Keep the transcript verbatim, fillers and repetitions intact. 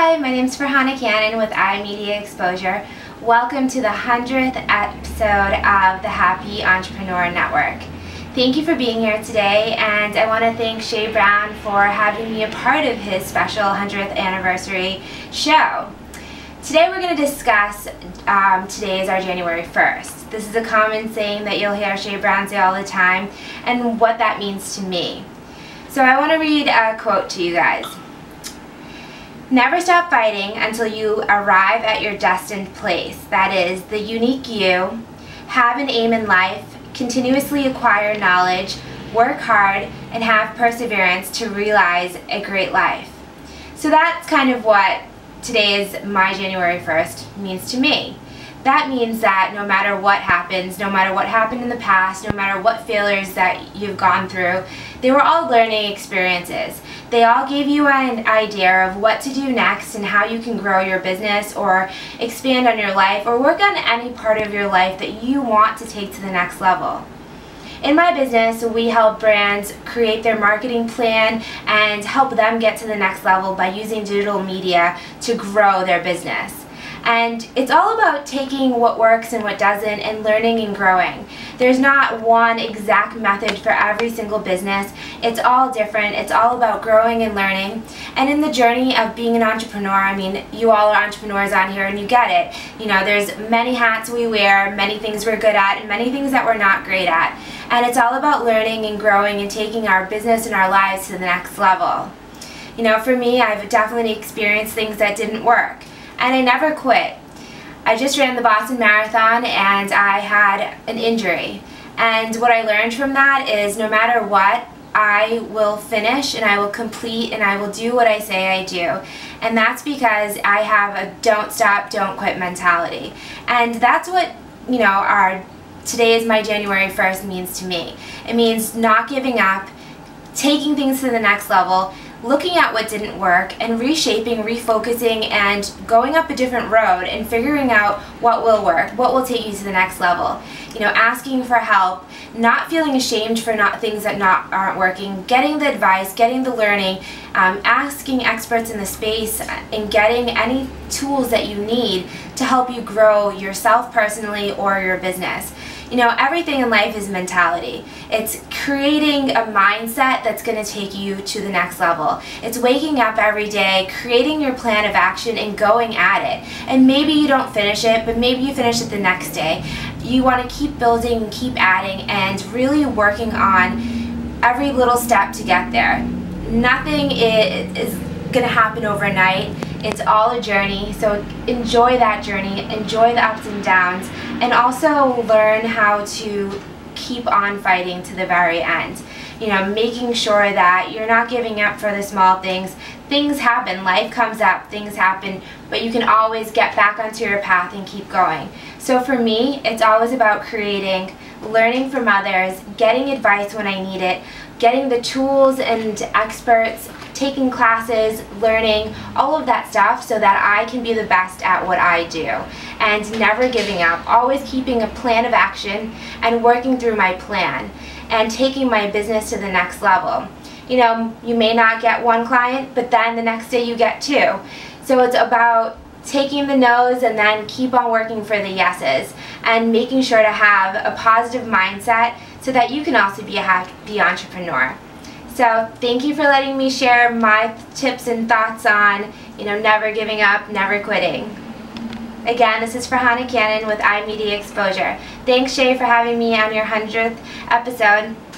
Hi, my name is Farhana Cannon with iMedia Exposure. Welcome to the hundredth episode of the Happy Entrepreneur Network. Thank you for being here today, and I want to thank Shay Brown for having me a part of his special hundredth anniversary show. Today we're going to discuss, um, today is our January first. This is a common saying that you'll hear Shay Brown say all the time, and what that means to me. So I want to read a quote to you guys. Never stop fighting until you arrive at your destined place. That is, the unique you. Have an aim in life, continuously acquire knowledge, work hard, and have perseverance to realize a great life. So that's kind of what today's my January first means to me. That means that no matter what happens, no matter what happened in the past, no matter what failures that you've gone through, they were all learning experiences. They all gave you an idea of what to do next and how you can grow your business or expand on your life or work on any part of your life that you want to take to the next level. In my business, we help brands create their marketing plan and help them get to the next level by using digital media to grow their business. And it's all about taking what works and what doesn't and learning and growing. There's not one exact method for every single business. It's all different. It's all about growing and learning. And in the journey of being an entrepreneur, I mean, you all are entrepreneurs on here and you get it. You know, there's many hats we wear, many things we're good at, and many things that we're not great at. And it's all about learning and growing and taking our business and our lives to the next level. You know, for me, I've definitely experienced things that didn't work. And I never quit. I just ran the Boston Marathon and I had an injury. And what I learned from that is no matter what, I will finish and I will complete and I will do what I say I do. And that's because I have a don't stop, don't quit mentality. And that's what, you know, our today is my January first means to me. It means not giving up, taking things to the next level, looking at what didn't work and reshaping, refocusing, and going up a different road and figuring out what will work, what will take you to the next level. You know, asking for help, not feeling ashamed for not things that not aren't working, getting the advice, getting the learning, um, asking experts in the space, and getting any tools that you need to help you grow yourself personally or your business. You know, everything in life is mentality. It's creating a mindset that's going to take you to the next level. It's waking up every day, creating your plan of action and going at it. And maybe you don't finish it, but maybe you finish it the next day. You want to keep building and keep adding and really working on every little step to get there. Nothing is going to happen overnight. It's all a journey, so enjoy that journey, enjoy the ups and downs, and also learn how to keep on fighting to the very end. You know, making sure that you're not giving up for the small things. Things happen, life comes up, things happen, but you can always get back onto your path and keep going. So for me, it's always about creating, learning from others, getting advice when I need it, getting the tools and experts, taking classes, learning, all of that stuff so that I can be the best at what I do. And never giving up, always keeping a plan of action and working through my plan and taking my business to the next level. You know, you may not get one client, but then the next day you get two. So it's about taking the no's and then keep on working for the yeses and making sure to have a positive mindset so that you can also be a happy entrepreneur. So thank you for letting me share my tips and thoughts on, you know, never giving up, never quitting. Again, this is Farhana Cannon with iMedia Exposure. Thanks, Shay, for having me on your hundredth episode.